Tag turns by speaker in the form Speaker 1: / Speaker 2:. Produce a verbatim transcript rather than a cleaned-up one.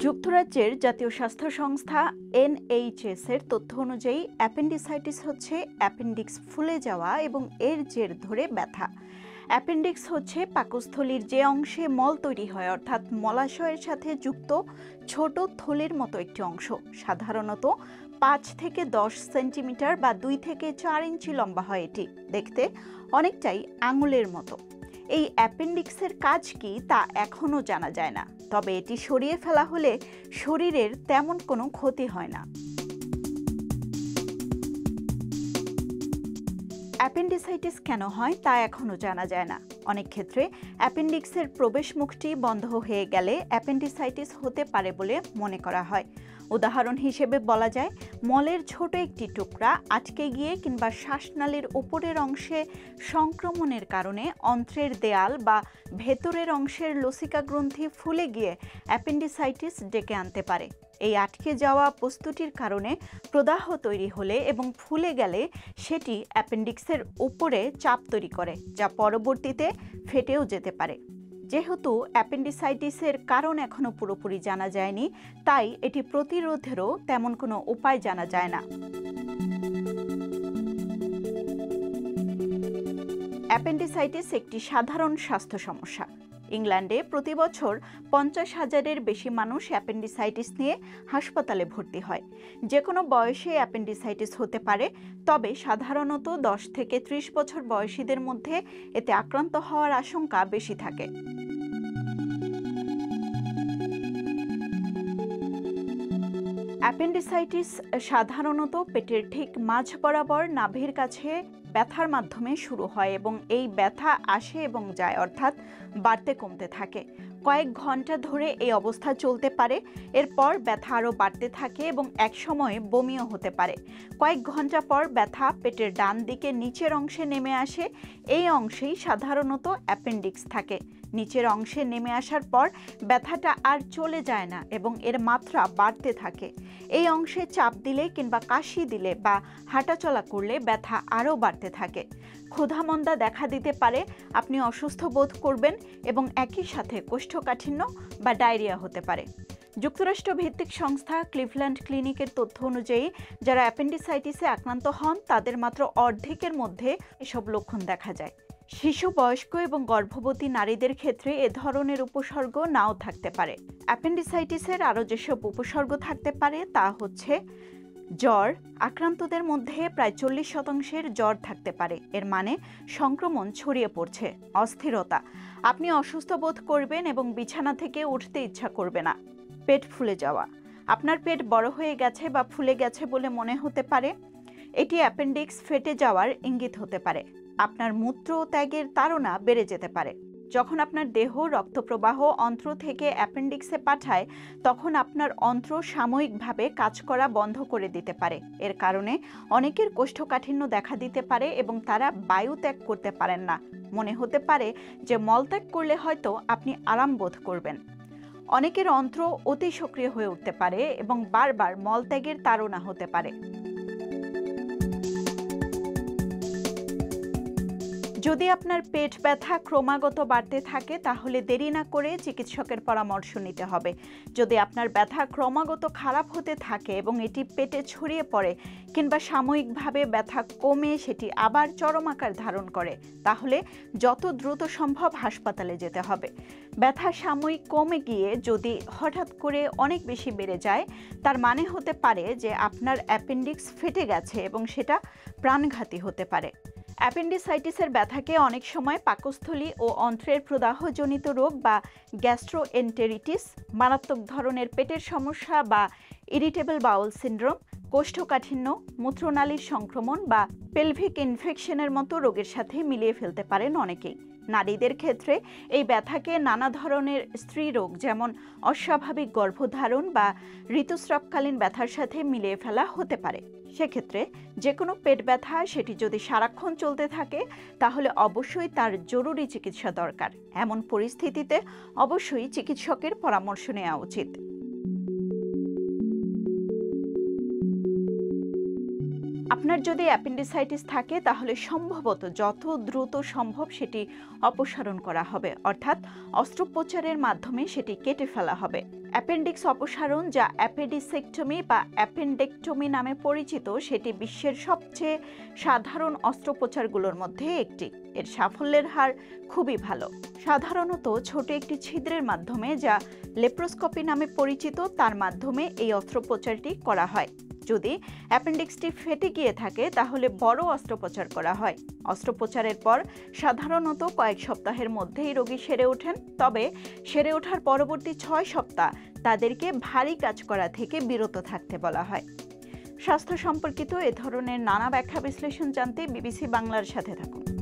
Speaker 1: যুক্তরাজ্যের জাতীয় স্বাস্থ্য সংস্থা এনএইচএস এর তথ্য অনুযায়ী অ্যাপেন্ডিসাইটিস হচ্ছে অ্যাপেন্ডিক্স ফুলে যাওয়া এবং এর জের ধরে ব্যথা। অ্যাপেন্ডিক্স হচ্ছে পাকস্থলীর যে অংশে মল তৈরি হয়, অর্থাৎ মলাশয়ের সাথে যুক্ত ছোট থলির মতো একটি অংশ। সাধারণত পাঁচ থেকে দশ সেন্টিমিটার বা দুই থেকে চার ইঞ্চি লম্বা হয়। এটি দেখতে অনেকটাই আঙুলের মতো। এই অ্যাপেন্ডিক্সের কাজ কি তা এখনও জানা যায় না, তবে এটি সরিয়ে ফেলা হলে শরীরের তেমন কোনো ক্ষতি হয় না। অ্যাপেন্ডিসাইটিস কেন হয় তা এখনও জানা যায় না। অনেক ক্ষেত্রে অ্যাপেন্ডিক্সের প্রবেশ মুখটি বন্ধ হয়ে গেলে অ্যাপেন্ডিসাইটিস হতে পারে বলে মনে করা হয়। উদাহরণ হিসেবে বলা যায়, মলের ছোট একটি টুকরা আটকে গিয়ে কিংবা শ্বাসনালীর উপরের অংশে সংক্রমণের কারণে অন্ত্রের দেয়াল বা ভেতরের অংশের লসিকা গ্রন্থি ফুলে গিয়ে অ্যাপেন্ডিসাইটিস ডেকে আনতে পারে। এই আটকে যাওয়া বস্তুটির কারণে প্রদাহ তৈরি হলে এবং ফুলে গেলে সেটি অ্যাপেন্ডিক্সের উপরে চাপ তৈরি করে, যা পরবর্তীতে ফেটেও যেতে পারে। যেহেতু অ্যাপেন্ডিসাইটিসের কারণ এখনও পুরোপুরি জানা যায়নি, তাই এটি প্রতিরোধেরও তেমন কোনো উপায় জানা যায় না। অ্যাপেন্ডিসাইটিস একটি সাধারণ স্বাস্থ্য সমস্যা। ইংল্যান্ডে প্রতি বছর পঞ্চাশ হাজারের বেশি মানুষ অ্যাপেন্ডিসাইটিস নিয়ে হাসপাতালে ভর্তি হয়। যে কোনো বয়সে অ্যাপেন্ডিসাইটিস হতে পারে, তবে সাধারণত দশ থেকে ত্রিশ বছর বয়সীদের মধ্যে এতে আক্রান্ত হওয়ার আশঙ্কা বেশি থাকে। অ্যাপেন্ডিসাইটিস সাধারণত পেটের ঠিক মাঝ বরাবর নাভির কাছে ব্যথার মাধ্যমে শুরু হয় এবং এই ব্যথা আসে এবং যায়, অর্থাৎ বাড়তে কমতে থাকে। কয়েক ঘন্টা ধরে এই অবস্থা চলতে পারে। এরপর ব্যথা আরও বাড়তে থাকে এবং একসময় বমিও হতে পারে। কয়েক ঘন্টা পর ব্যথা পেটের ডান দিকে নিচের অংশে নেমে আসে। এই অংশেই সাধারণত অ্যাপেন্ডিক্স থাকে। নিচের অংশে নেমে আসার পর ব্যথাটা আর চলে যায় না এবং এর মাত্রা বাড়তে থাকে। এই অংশে চাপ দিলে কিংবা কাশি দিলে বা হাঁটাচলা করলে ব্যথা আরও বাড়তে থাকে। ক্ষুধামন্দা দেখা দিতে পারে, আপনি অসুস্থ বোধ করবেন এবং একই সাথে কোষ্ঠকাঠিন্য বা ডায়রিয়া হতে পারে। যুক্তরাষ্ট্র ভিত্তিক সংস্থা ক্লিভল্যান্ড ক্লিনিকের তথ্য অনুযায়ী যারা অ্যাপেন্ডিসাইটিসে আক্রান্ত হন তাদের মাত্র অর্ধেকের মধ্যে এসব লক্ষণ দেখা যায়। শিশু, বয়স্ক এবং গর্ভবতী নারীদের ক্ষেত্রে এ ধরনের উপসর্গ নাও থাকতে পারে। অ্যাপেন্ডিসাইটিসের আরও যেসব উপসর্গ থাকতে পারে তা হচ্ছে জ্বর। আক্রান্তদের মধ্যে প্রায় চল্লিশ শতাংশের জ্বর থাকতে পারে, এর মানে সংক্রমণ ছড়িয়ে পড়ছে। অস্থিরতা, আপনি অসুস্থ বোধ করবেন এবং বিছানা থেকে উঠতে ইচ্ছা করবে না। পেট ফুলে যাওয়া, আপনার পেট বড় হয়ে গেছে বা ফুলে গেছে বলে মনে হতে পারে। এটি অ্যাপেন্ডিক্স ফেটে যাওয়ার ইঙ্গিত হতে পারে। আপনার মূত্র ত্যাগের তাড়না বেড়ে যেতে পারে। যখন আপনার দেহ রক্তপ্রবাহ অন্ত্র থেকে অ্যাপেন্ডিক্সে পাঠায়, তখন আপনার অন্ত্র সাময়িকভাবে কাজ করা বন্ধ করে দিতে পারে। এর কারণে অনেকের কোষ্ঠকাঠিন্য দেখা দিতে পারে এবং তারা বায়ু ত্যাগ করতে পারেন না। মনে হতে পারে যে মলত্যাগ করলে হয়তো আপনি আরাম বোধ করবেন। অনেকের অন্ত্র অতি সক্রিয় হয়ে উঠতে পারে এবং বারবার মলত্যাগের তাড়না হতে পারে। যদি আপনার পেট ব্যথা ক্রমাগত বাড়তে থাকে, তাহলে দেরি না করে চিকিৎসকের পরামর্শ নিতে হবে। যদি আপনার ব্যথা ক্রমাগত খারাপ হতে থাকে এবং এটি পেটে ছড়িয়ে পড়ে কিংবা সাময়িকভাবে ব্যথা কমে সেটি আবার চরম আকার ধারণ করে, তাহলে যত দ্রুত সম্ভব হাসপাতালে যেতে হবে। ব্যথা সাময়িক কমে গিয়ে যদি হঠাৎ করে অনেক বেশি বেড়ে যায়, তার মানে হতে পারে যে আপনার অ্যাপেন্ডিক্স ফেটে গেছে এবং সেটা প্রাণঘাতী হতে পারে। অ্যাপেন্ডিসাইটিসের ব্যথাকে অনেক সময় পাকস্থলী ও অন্ত্রের প্রদাহজনিত রোগ বা গ্যাস্ট্রোএন্টেরিটিস, মারাত্মক ধরনের পেটের সমস্যা বা ইরিটেবল বাউল সিন্ড্রোম, কোষ্ঠকাঠিন্য, মূত্রনালীর সংক্রমণ বা পেলভিক ইনফেকশনের মতো রোগের সাথে মিলিয়ে ফেলতে পারেন অনেকেই। নারীদের ক্ষেত্রে এই ব্যথাকে নানা ধরনের স্ত্রী রোগ যেমন অস্বাভাবিক গর্ভধারণ বা ঋতুস্রাবকালীন ব্যথার সাথে মিলিয়ে ফেলা হতে পারে। সেক্ষেত্রে যে কোনো পেট ব্যথা সেটি যদি সারাক্ষণ চলতে থাকে, তাহলে অবশ্যই তার জরুরি চিকিৎসা দরকার। এমন পরিস্থিতিতে অবশ্যই চিকিৎসকের পরামর্শ নেওয়া উচিত। আপনার যদি অ্যাপেন্ডিসাইটিস থাকে তাহলে সম্ভবত যত দ্রুত সম্ভব সেটি অপসারণ করা হবে, অর্থাৎ অস্ত্রোপচারের মাধ্যমে সেটি কেটে ফেলা হবে। অ্যাপেন্ডিক্স অপসারণ, যা অ্যাপেডিসেক্টমি বা অ্যাপেন্ডেক্টমি নামে পরিচিত, সেটি বিশ্বের সবচেয়ে সাধারণ অস্ত্রোপচারগুলোর মধ্যে একটি। এর সাফল্যের হার খুবই ভালো। সাধারণত ছোট একটি ছিদ্রের মাধ্যমে, যা লেপ্রোস্কোপি নামে পরিচিত, তার মাধ্যমে এই অস্ত্রোপচারটি করা হয়। যদি অ্যাপেন্ডিক্সটি ফেটে গিয়ে থাকে তাহলে বড় অস্ত্রোপচার করা হয়। অস্ত্রোপচারের পর সাধারণত কয়েক সপ্তাহের মধ্যেই রোগী সেরে ওঠেন, তবে সেরে ওঠার পরবর্তী ছয় সপ্তাহ তাদেরকে ভারী কাজ করা থেকে বিরত থাকতে বলা হয়। স্বাস্থ্য সম্পর্কিত এ ধরনের নানা ব্যাখ্যা বিশ্লেষণ জানতে বিবিসি বাংলার সাথে থাকুন।